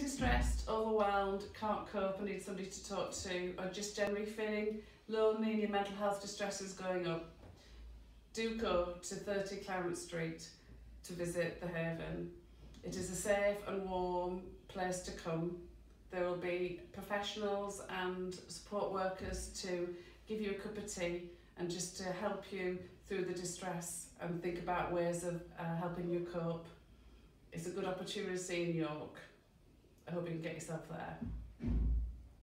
distressed, overwhelmed, can't cope and need somebody to talk to, or just generally feeling lonely and your mental health distress is going up, do go to 30 Clarence Street to visit the Haven. It is a safe and warm place to come. There will be professionals and support workers to give you a cup of tea and just to help you through the distress and think about ways of helping you cope. It's a good opportunity in York. I hope you can get yourself there.